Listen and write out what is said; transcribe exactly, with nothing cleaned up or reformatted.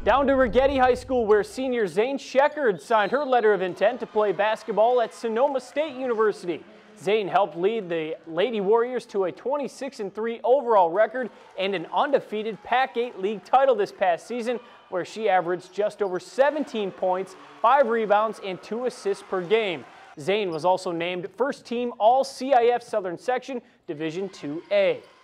Down to Righetti High School, where senior Zane Sheckherd signed her letter of intent to play basketball at Sonoma State University. Zane helped lead the Lady Warriors to a twenty-six and three overall record and an undefeated Pac eight league title this past season, where she averaged just over seventeen points, five rebounds, and two assists per game. Zane was also named first team All C I F Southern Section Division two A.